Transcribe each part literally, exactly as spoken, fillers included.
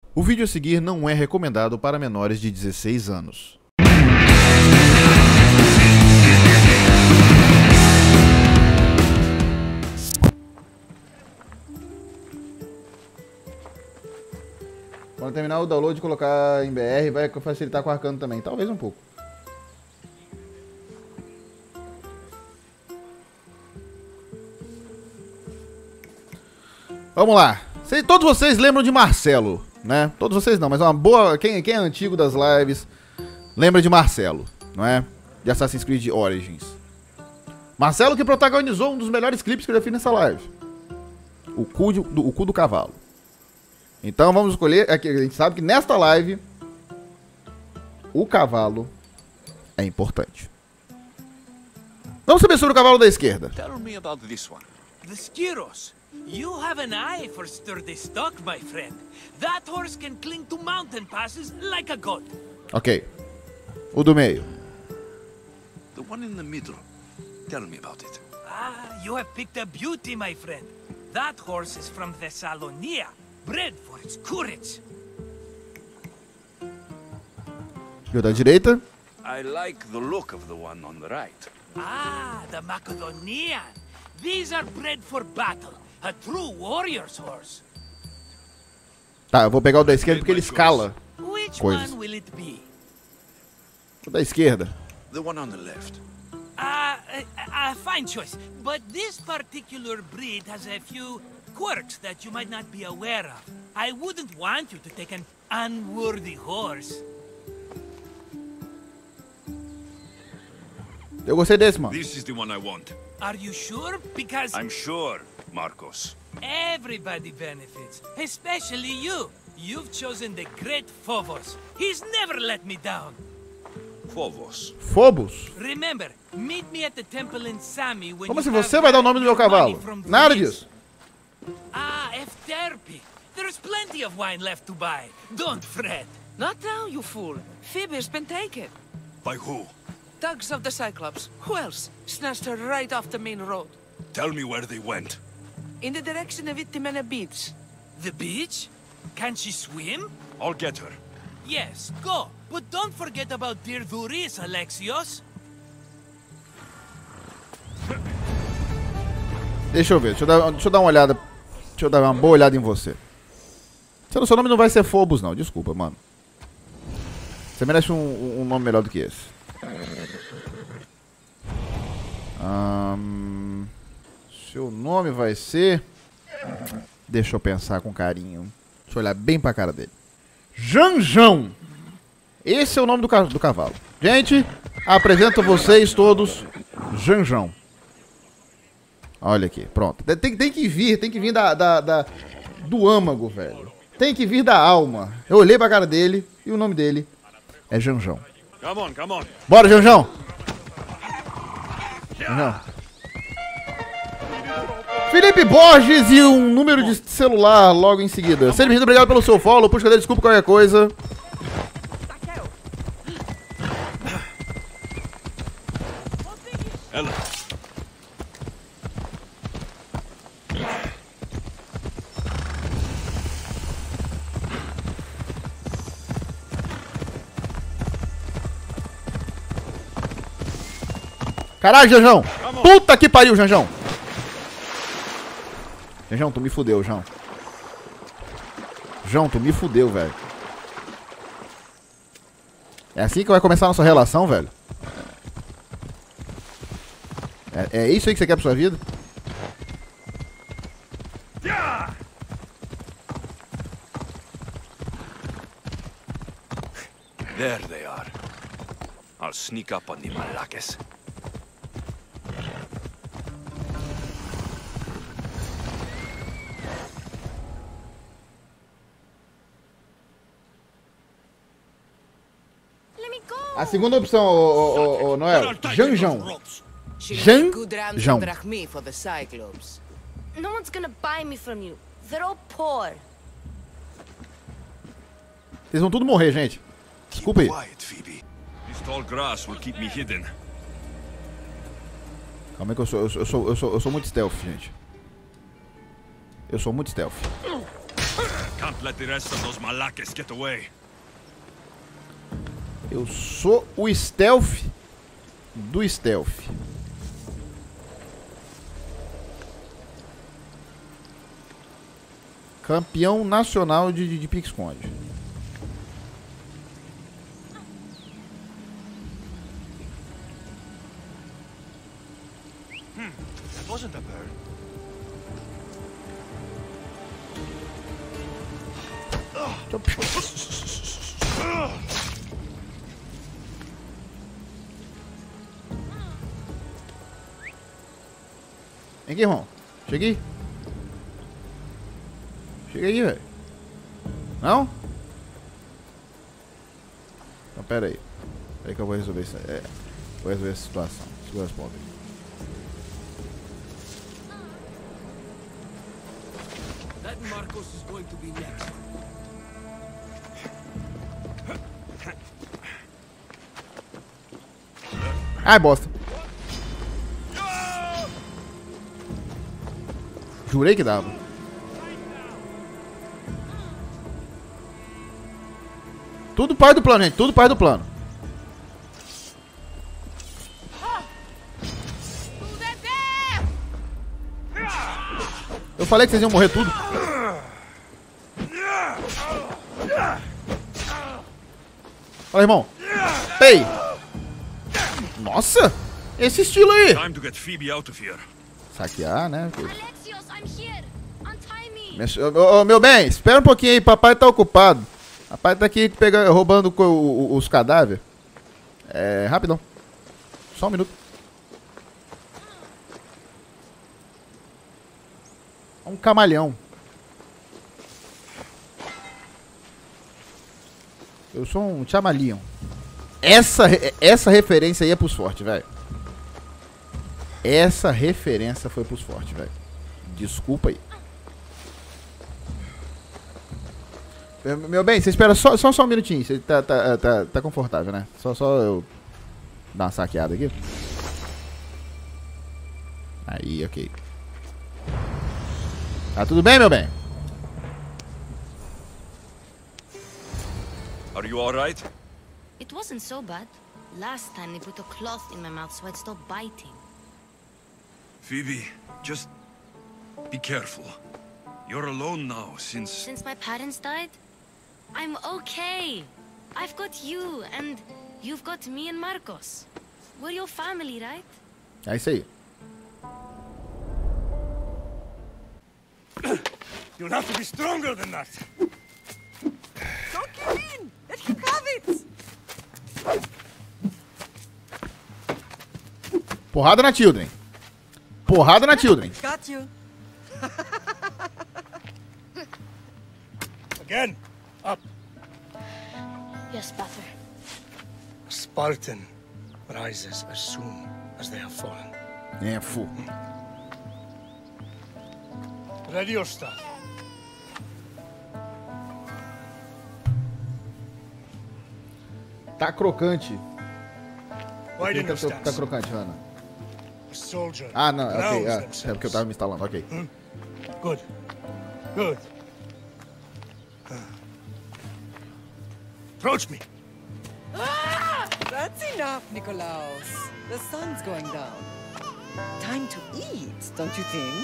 O vídeo a seguir não é recomendado para menores de dezesseis anos. Quando terminar o download, colocar em B R vai facilitar com o Arcano também, talvez um pouco. Vamos lá. Todos vocês lembram de Marcelo, né? Todos vocês não, mas uma boa... Quem, quem é antigo das lives lembra de Marcelo, não é? De Assassin's Creed Origins. Marcelo que protagonizou um dos melhores clipes que eu já fiz nessa live. O cu, de, do, o cu do cavalo. Então vamos escolher... A gente sabe que nesta live o cavalo é importante. Vamos saber sobre o cavalo da esquerda. Tell me about this one. The Skyros. You have an eye for sturdy stock, my friend. That horse can cling to mountain passes like a god. Ok. O do meio. The one in the middle. Tell me about it. Ah, you have picked a beauty, my friend. That horse is from Thessalonia, bred for its courage. E o da direita? I like the look of the one on the right. Ah, the Macedonian. These are bred for battle. A true warrior's horse. Tá, eu vou pegar o da esquerda porque ele escala Which coisas. one will it be? O da esquerda. The one on the left. Ah, uh, uh, fine choice. But this particular breed has a few quirks that you might not be aware of. I wouldn't want you to take an unworthy horse. Eu gostei desse, mano. This is the one I want. Are you sure? Because I'm sure, Marcos. everybody benefits, especially you. You've chosen the great Phobos. He's never let me down. Phobos. Phobos? Remember, meet me at the temple in Sami when Como you assim have você vai dar o nome do meu your money cavalo? from Nada Greece. disso. Ah, Efterpi. There's plenty of wine left to buy. Don't fret. Not now, you fool. Phoebe's been taken. By who? Thugs of the Cyclops. Who else? Snatched her right off the main road. Tell me where they went. In the direction of Itimena Beach. The beach? Can she swim? I'll get her. Yes, go. But don't forget about dear Duris, Alexios. Deixa eu ver, deixa eu, dar, deixa eu dar uma olhada. Deixa eu dar uma boa olhada em você. Seu, seu nome não vai ser Phobos, não. Desculpa, mano. Você merece um, um nome melhor do que esse. Hum, seu nome vai ser... Deixa eu pensar com carinho. Deixa eu olhar bem pra cara dele. Janjão. Esse é o nome do, ca do cavalo. Gente, apresento a vocês todos Janjão. Olha aqui, pronto. Tem, tem que vir, tem que vir da, da, da, do âmago, velho. Tem que vir da alma. Eu olhei pra cara dele e o nome dele é Janjão. Come on, come on. Bora, Janjão. Janjão. Felipe Borges e um número de celular logo em seguida. Seja bem-vindo, obrigado pelo seu follow. Puxa, cadê? Desculpa qualquer coisa. Ella. Caralho, Janjão. Puta que pariu, Janjão. Janjão, tu me fudeu, João. João, tu me fudeu, velho. É assim que vai começar a nossa relação, velho? É, é isso aí que você quer pra sua vida? There they are. I'll sneak up on the Malakes. A segunda opção, ô, ô, ô, ô, Noel. Janjão. Janjão. for the Cyclops. No one's gonna buy me from you. They're all poor. Vocês vão tudo morrer, gente. Desculpa aí. Quiet, Phoebe. This tall grass will keep me hidden. Calma aí que eu sou, eu sou, eu sou, eu sou, eu sou muito stealth, gente. Eu sou muito stealth. Can't let the rest of those Malakes get away. Eu sou o stealth do stealth. Campeão nacional de, de, de pique-esconde. Hmm, that wasn't a bird. Vem aqui, irmão. Chega aí. Chega aí, velho. Não? Então, pera aí. Pera aí que eu vou resolver isso. É, vou resolver essa situação. Segura as pontas aí. That Marcos is going to be next. Ai, bosta. Jurei que dava. Tudo parte do plano, gente. Tudo parte do plano. Eu falei que vocês iam morrer tudo. Olha, irmão. Ei. Nossa. Esse estilo aí. Time to get Phoebe out of here. Saquear, né? Alexios, I'm here. Untie me. Mes- Ô, ô, meu bem, espera um pouquinho aí. Papai tá ocupado. Papai tá aqui pegando, roubando co- o- o- os cadáveres. É, rapidão. Só um minuto. Um camalhão. Eu sou um chamalion. Essa, re- essa referência aí é pros fortes, velho. Essa referência foi pros fortes, velho. Desculpa aí. Meu- Meu bem, você espera só, só, só um minutinho. Você tá, tá, tá, tá confortável, né? Só, só eu dar uma saqueada aqui. Aí, ok. Tá tudo bem, meu bem? Are you alright? It wasn't so bad. Last time they put a cloth in my mouth so I'd stop biting. Phoebe, just be careful. You're alone now since... Since my parents died, I'm okay. I've got you, and you've got me and Marcos. We're your family, right? É isso aí. You'll have to be stronger than that. Don't give in! Let him have it! Porrada na Children. Porrada na Children. Got you. Again, up. Yes, Pater. A Spartan rises as soon as they have fallen. É, fu. Ready your stuff. Tá crocante. Widen Tá, your tá, tá stance. crocante, Ana. A soldier Ah, não, ok. grounds Ah, é themselves. porque eu tava me instalando, ok. Good. Good. Approach me. That's enough, Nikolaos. The sun's going down. Time to eat, don't you think?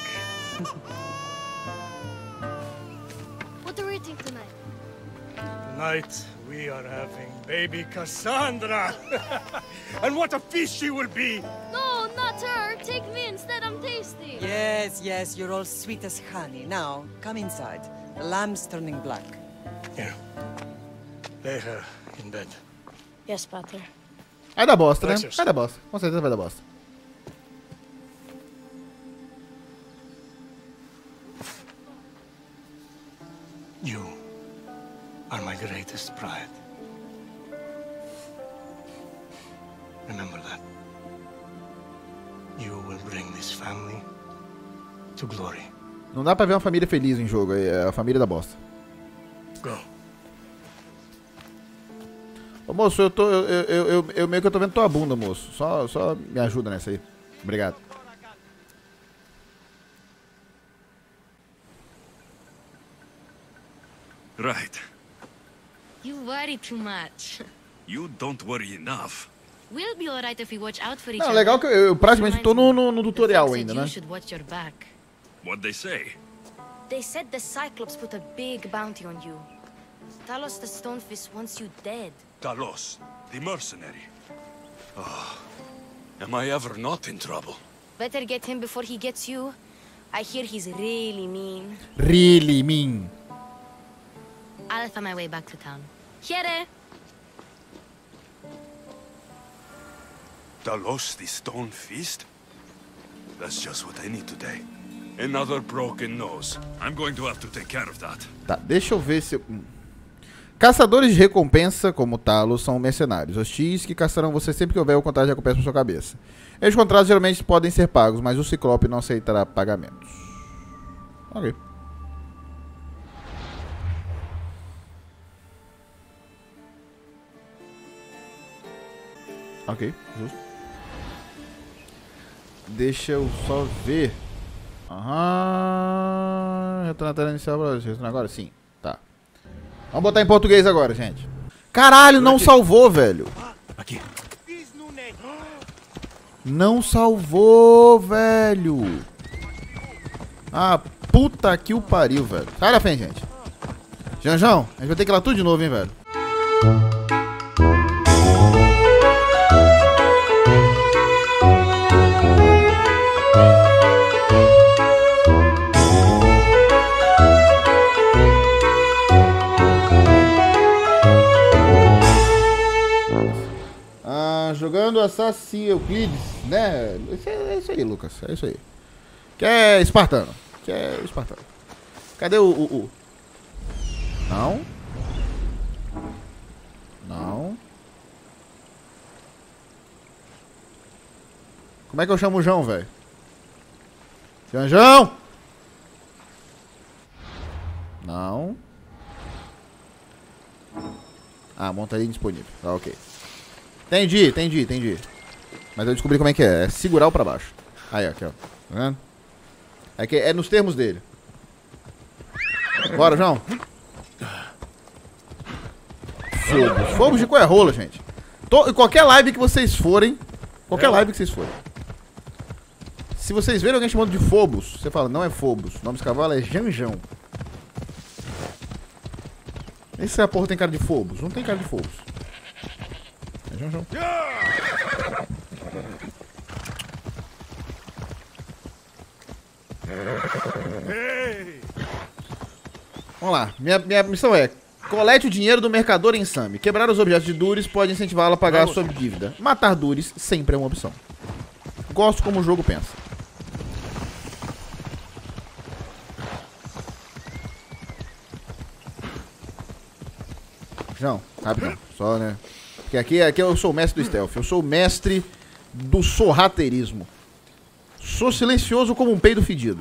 What are we eating tonight? Tonight we are having baby Cassandra. And what a feast she will be. No, not her. Take me instead. I'm tasty. Yes, yes, you're all sweet as honey. Now, come inside. The lamb's turning black. Here. Lay her in bed. Yes, Pater. Vai dar bosta, né? Alexis. Vai dar bosta. Com certeza vai dar bosta. You are my greatest pride. Remember that. You will bring this family to glory. Não dá pra ver uma família feliz em jogo. É a família da bosta. Go. Ô, moço, eu tô. Eu, eu, eu, eu meio que eu tô vendo tua bunda, moço. Só, só me ajuda nessa aí. Obrigado. right. You worry too much. You don't worry enough. We'll be alright if we watch out for each Não, other. legal que eu, eu praticamente tô no, no, no tutorial ainda, né? You should watch your back. What'd they say? They said the Cyclops put a big bounty on you. Talos the Stonefist wants you dead. Talos, the mercenary. Oh, am I ever not in trouble? Better get him before he gets you. I hear he's really mean. Really mean. I'll find my way back to town. Here. Talos, the Stone Fist? That's just what I need today. Another broken nose. I'm going to have to take care of that. Tá, deixa eu ver se eu... Hum. Caçadores de recompensa, como Talos, são mercenários hostis que caçarão você sempre que houver o contrato de recompensa na sua cabeça. Esses contratos geralmente podem ser pagos, mas o Ciclope não aceitará pagamentos. Ok. Ok, justo. Deixa eu só ver. Aham. Retornar a tela inicial pra vocês. Agora sim. Tá. Vamos botar em português agora, gente. Caralho, não salvou, velho. Aqui. Não salvou, velho. Ah, puta que o pariu, velho. Sai da frente, gente. Janjão, a gente vai ter que ir lá tudo de novo, hein, velho. Jogando Assassin's Euclides, né? É isso aí, Lucas. É isso aí. Que é espartano. Que é espartano. Cadê o, o, o? Não. Não. Como é que eu chamo o João, velho? Janjão! Não. Ah, montaria indisponível. Tá, ok. Entendi, entendi, entendi. Mas eu descobri como é que é. É segurar o pra baixo. Aí, aqui, ó. Tá vendo? É, que é nos termos dele. Bora, João. Fogos. Fogos de qual é rola, gente? Tô, qualquer live que vocês forem. Qualquer live que vocês forem. Se vocês verem alguém chamando de Phobos, você fala, não é Phobos. O nome desse cavalo é Janjão. Essa porra tem cara de Phobos. Não tem cara de Phobos. Janjão. Vamos lá. Minha, minha missão é: colete o dinheiro do mercador em Sami. Quebrar os objetos de Duris pode incentivá-lo a pagar a sua dívida. Matar Duris sempre é uma opção. Gosto como o jogo pensa. João, rapidão. Só, né? Porque aqui, aqui eu sou o mestre do stealth. Eu sou o mestre do sorrateirismo. Sou silencioso como um peido fedido.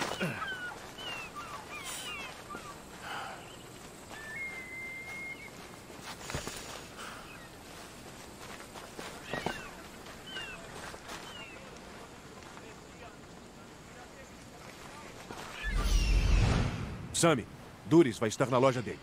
Sami, Duris vai estar na loja dele.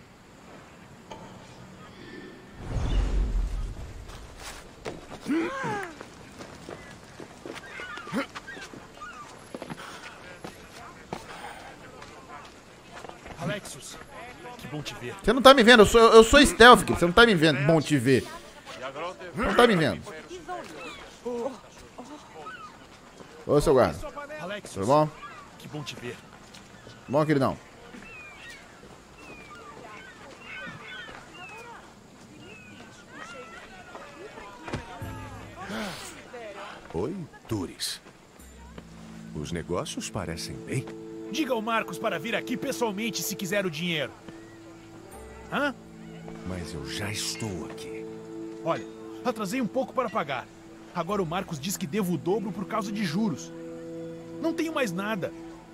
Alexios, que bom te ver. Você não tá me vendo, eu sou, eu sou stealth, você não tá me vendo. Bom te ver. Não tá me vendo. Ô, seu guarda. Alexios, Tudo bom? que bom te ver. Bom, queridão. Oi, Duris. Os negócios parecem bem. Diga ao Marcos para vir aqui pessoalmente se quiser o dinheiro. Hã? Mas eu já estou aqui. Olha, atrasei um pouco para pagar. Agora o Marcos diz que devo o dobro por causa de juros. Não tenho mais nada.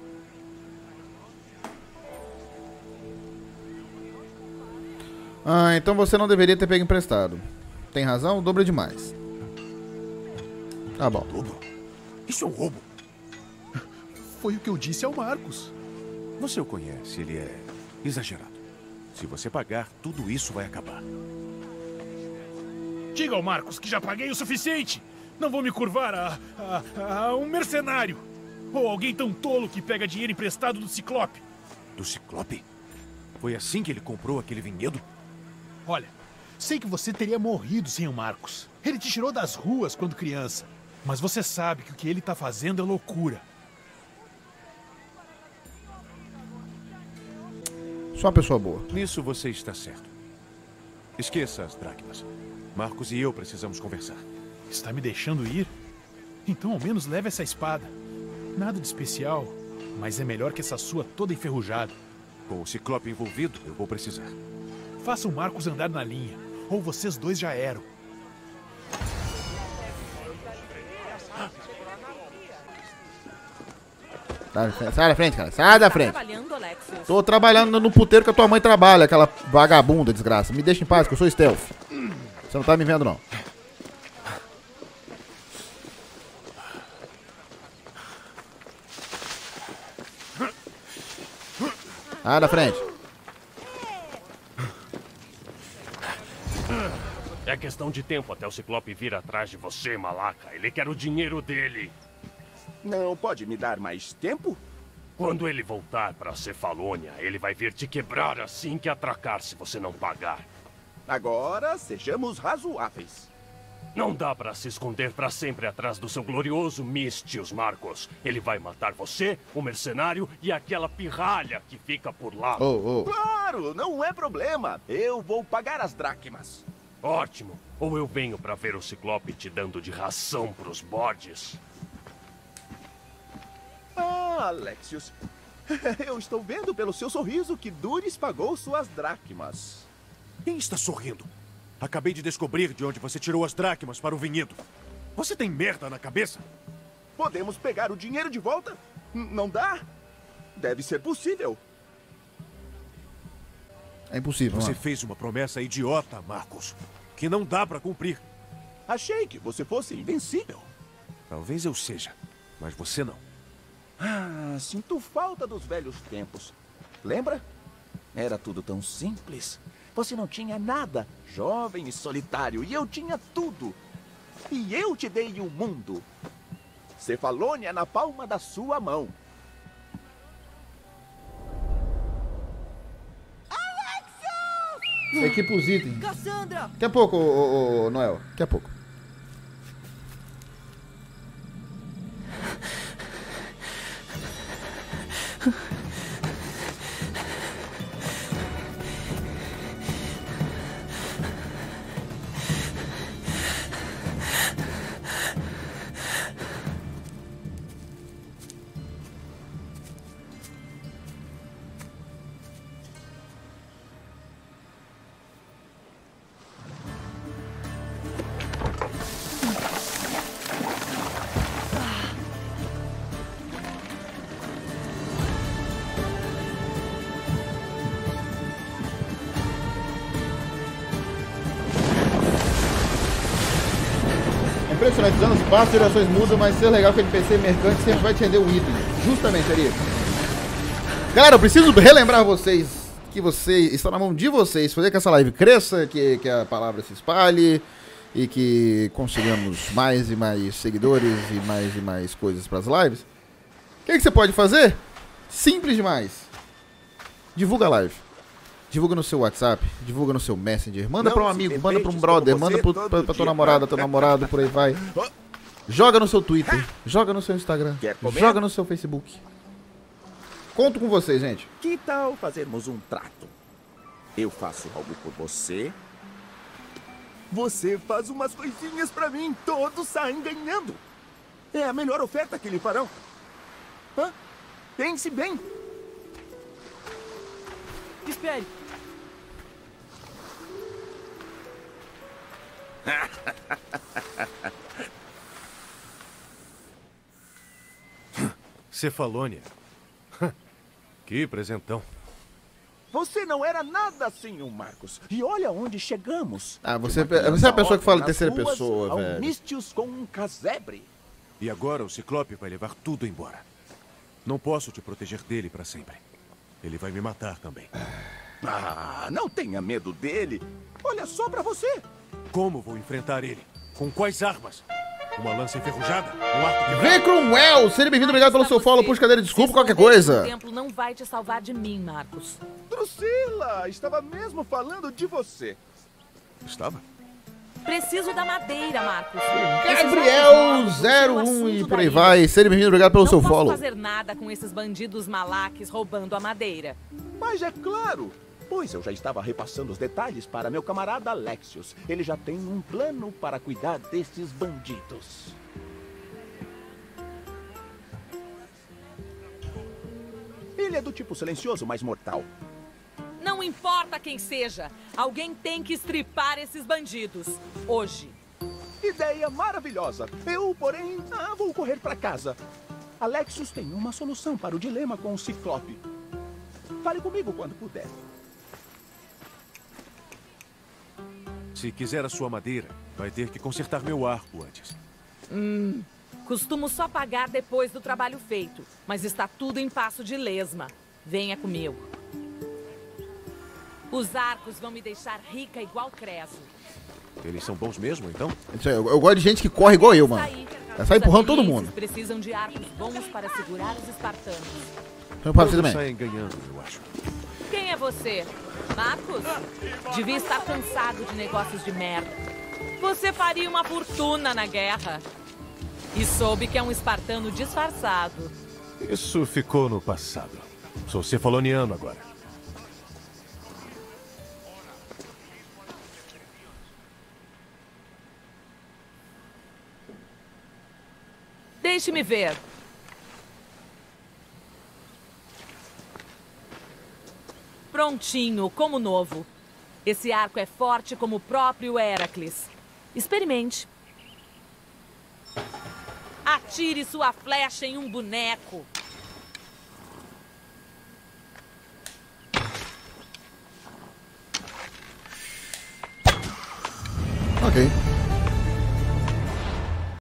Ah, então você não deveria ter pego emprestado. Tem razão, o dobro é demais. Tá bom. Dobro? Isso é um roubo. Foi o que eu disse ao Marcos. Você o conhece, ele é exagerado. Se você pagar, tudo isso vai acabar. Diga ao Marcos que já paguei o suficiente. Não vou me curvar a, a, a um mercenário. Ou alguém tão tolo que pega dinheiro emprestado do Ciclope. Do Ciclope? Foi assim que ele comprou aquele vinhedo? Olha, sei que você teria morrido sem o Marcos. Ele te tirou das ruas quando criança. Mas você sabe que o que ele tá fazendo é loucura. Só uma pessoa boa. Nisso você está certo. Esqueça as dracmas. Marcos e eu precisamos conversar. Está me deixando ir? Então ao menos leve essa espada. Nada de especial, mas é melhor que essa sua toda enferrujada. Com o Ciclope envolvido, eu vou precisar. Faça o Marcos andar na linha, ou vocês dois já eram. Sai da frente, cara. Sai da frente. Trabalhando, Alexios. Tô trabalhando no puteiro que a tua mãe trabalha, aquela vagabunda, desgraça. Me deixa em paz, que eu sou stealth. Você não tá me vendo, não. Sai da frente. É questão de tempo até o Ciclope vir atrás de você, Malaca. Ele quer o dinheiro dele. Não pode me dar mais tempo? Quando ele voltar para Cefalônia, ele vai vir te quebrar assim que atracar se você não pagar. Agora, sejamos razoáveis. Não dá para se esconder para sempre atrás do seu glorioso Mistios, Marcos. Ele vai matar você, o mercenário e aquela pirralha que fica por lá. Oh, oh. Claro, não é problema. Eu vou pagar as dracmas. Ótimo. Ou eu venho para ver o Ciclope te dando de ração pros bodes. Ah, Alexios. Eu estou vendo pelo seu sorriso que Duris pagou suas dracmas. Quem está sorrindo? Acabei de descobrir de onde você tirou as dracmas para o vinhedo. Você tem merda na cabeça? Podemos pegar o dinheiro de volta? N- não dá? Deve ser possível. É impossível. Você mano. fez uma promessa idiota, Marcos, que não dá para cumprir. Achei que você fosse invencível. Talvez eu seja, mas você não. Ah, sinto falta dos velhos tempos. Lembra? Era tudo tão simples. Você não tinha nada, jovem e solitário, e eu tinha tudo. E eu te dei o mundo. Cefalônia na palma da sua mão. Alexios! Equipa os itens. Cassandra! Daqui a pouco, ô, ô, ô, Noel. Daqui a pouco. Impressionante, os anos passam, gerações mudam, mas ser legal que o N P C mercante sempre vai te render um item. Justamente, ali. Galera, eu preciso relembrar vocês que você está na mão de vocês fazer que essa live cresça, que, que a palavra se espalhe e que consigamos mais e mais seguidores e mais e mais coisas para as lives. O que, que você pode fazer? Simples demais. Divulga a live. Divulga no seu WhatsApp, divulga no seu Messenger, manda para um amigo, manda para um brother, manda para tua namorada, teu namorado, por aí vai. Joga no seu Twitter, joga no seu Instagram, joga no seu Facebook. Conto com vocês, gente. Que tal fazermos um trato? Eu faço algo por você. Você faz umas coisinhas pra mim, todos saem ganhando. É a melhor oferta que lhe farão. Hã? Pense bem. Espere. Cefalônia. Que presentão. Você não era nada assim, o Marcos. E olha onde chegamos. Ah, você, você é a pessoa que fala em terceira pessoa, velho. Mistios com um casebre. E agora o Ciclope vai levar tudo embora. Não posso te proteger dele para sempre. Ele vai me matar também. Ah, não tenha medo dele. Olha só pra você. Como vou enfrentar ele? Com quais armas? Uma lança enferrujada? Um arco quebrado? Vem, Cromwell! Seja bem-vindo, obrigado pelo seu follow. Puxa cadeira, desculpa qualquer coisa. O templo não vai te salvar de mim, Marcos. Drusila, estava mesmo falando de você. Estava? Preciso da madeira, Marcos. Gabriel zero um e por aí vai. Seja bem-vindo, obrigado pelo seu follow. Não posso fazer nada com esses bandidos malaques roubando a madeira. Mas é claro, pois eu já estava repassando os detalhes para meu camarada Alexios. Ele já tem um plano para cuidar desses bandidos. Ele é do tipo silencioso, mas mortal. Não importa quem seja, alguém tem que estripar esses bandidos. Hoje. Ideia maravilhosa. Eu, porém, ah, vou correr para casa. Alexios tem uma solução para o dilema com o Ciclope. Fale comigo quando puder. Se quiser a sua madeira, vai ter que consertar meu arco antes. Hum, costumo só pagar depois do trabalho feito, mas está tudo em passo de lesma. Venha comigo. Os arcos vão me deixar rica igual Creso. Eles são bons mesmo, então? Isso aí, eu, eu gosto de gente que corre igual eu, mano. Vai sair empurrando todo mundo. Precisam de arcos bons para segurar os espartanos. Eu passo Todos também. saem ganhando, eu acho. Quem é você? Marcos? Devia estar cansado de negócios de merda. Você faria uma fortuna na guerra. E soube que é um espartano disfarçado. Isso ficou no passado. Sou cefaloniano agora. Deixe-me ver. Prontinho, como novo. Esse arco é forte como o próprio Heracles. Experimente. Atire sua flecha em um boneco. Ok.